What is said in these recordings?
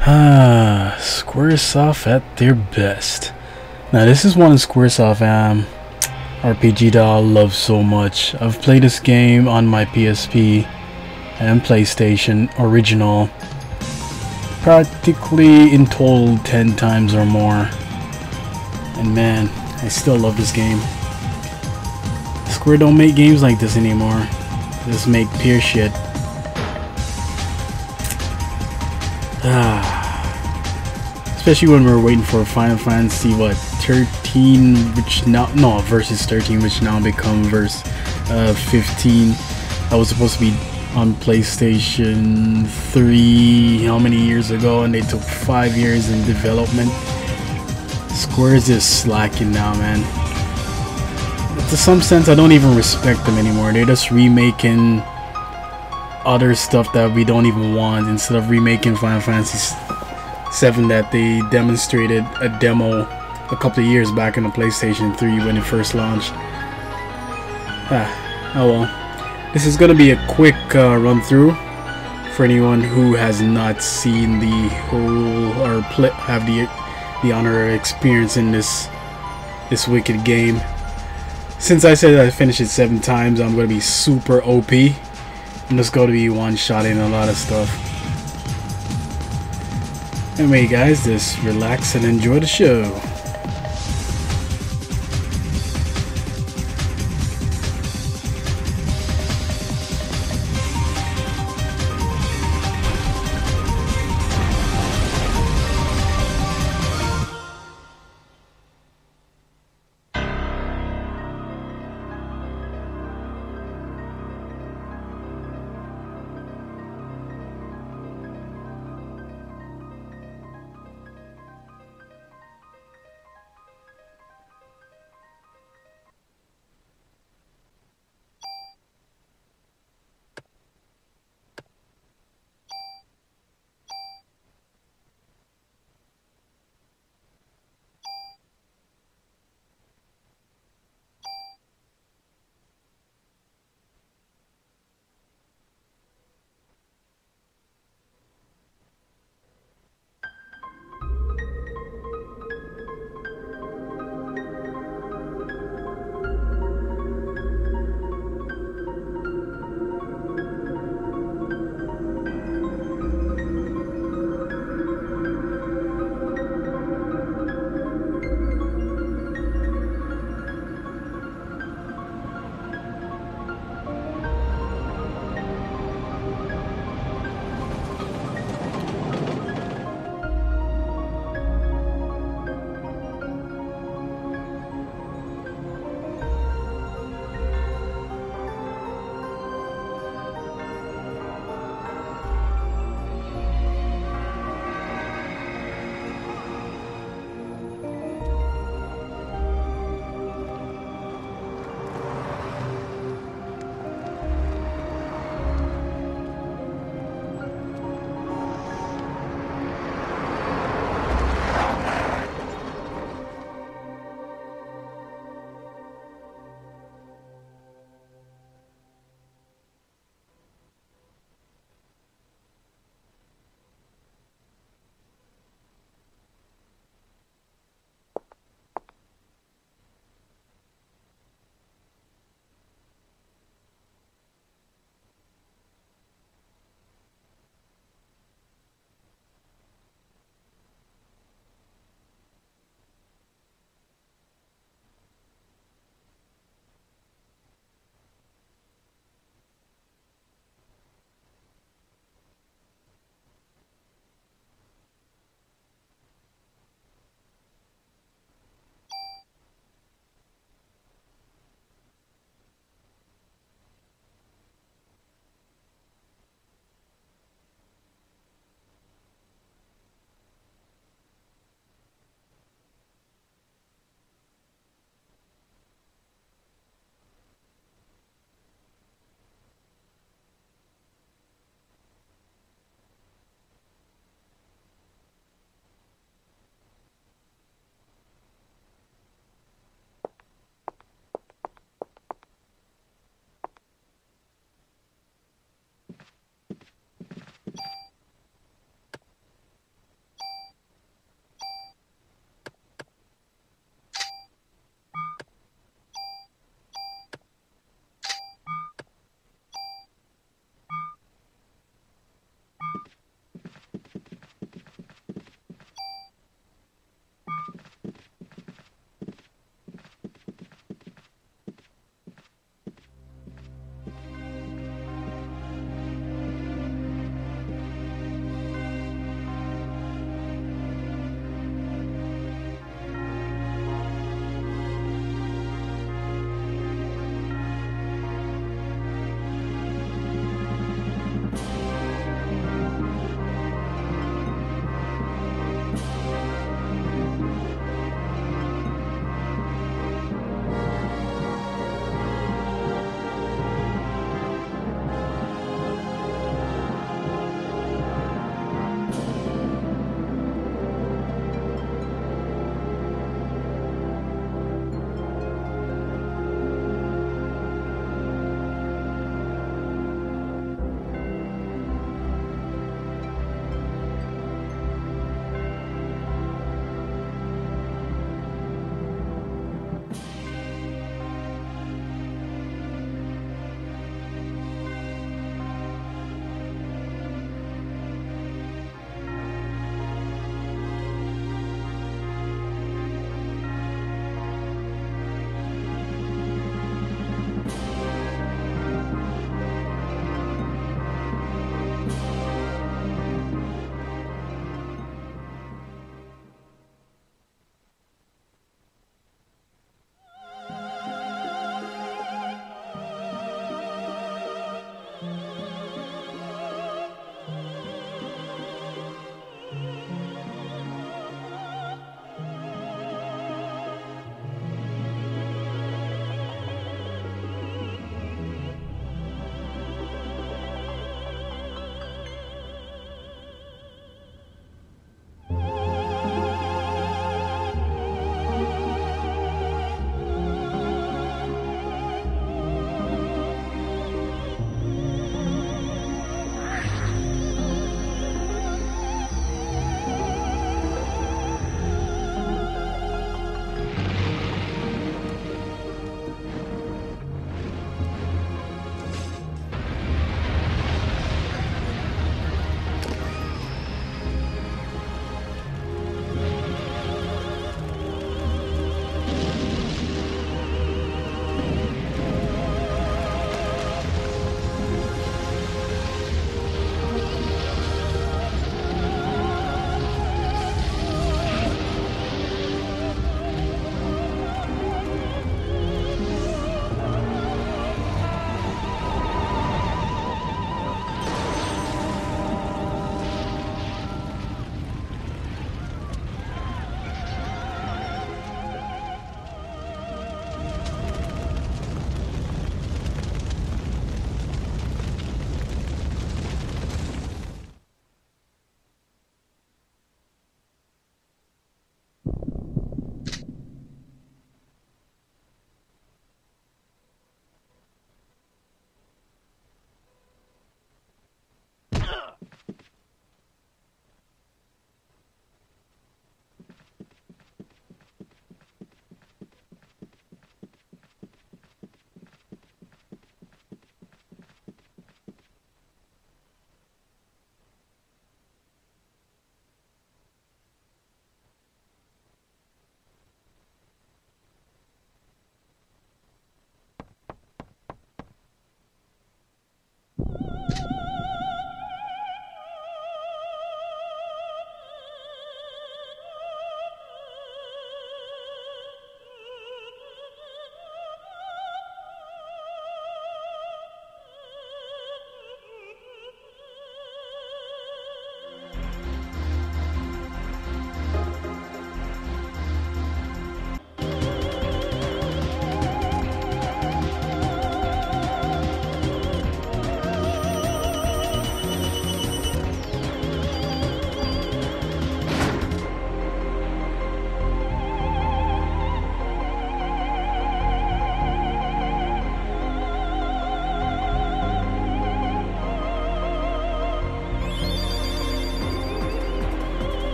Squaresoft at their best. Now this is one of Squaresoft RPG that I love so much. I've played this game on my PSP and PlayStation original practically in total 10 times or more, and man, I still love this game. Square don't make games like this anymore. Just make pure shit. Especially when we're waiting for Final Fantasy 13, which now versus 13, which now become verse 15. That was supposed to be on PlayStation 3 how many years ago, and they took 5 years in development. Square is just slacking now, man. To some sense, I don't even respect them anymore. They're just remaking other stuff that we don't even want, instead of remaking Final Fantasy 7 that they demonstrated a demo a couple of years back in the PlayStation 3 when it first launched. Oh well. This is gonna be a quick run through for anyone who has not seen the whole or have the honor of experiencing this wicked game. Since I said I finished it 7 times, I'm gonna be super OP. I'm just gonna be one-shotting a lot of stuff. Anyway, guys, just relax and enjoy the show.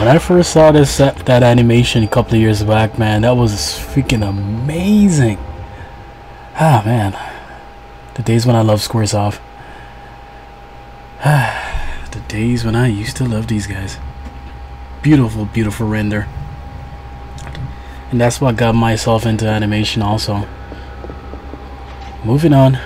When I first saw that animation a couple of years back, man, that was freaking amazing. Ah, man. The days when I loved Squaresoft. The days when I used to love these guys. Beautiful, beautiful render. And that's what got myself into animation also. Moving on.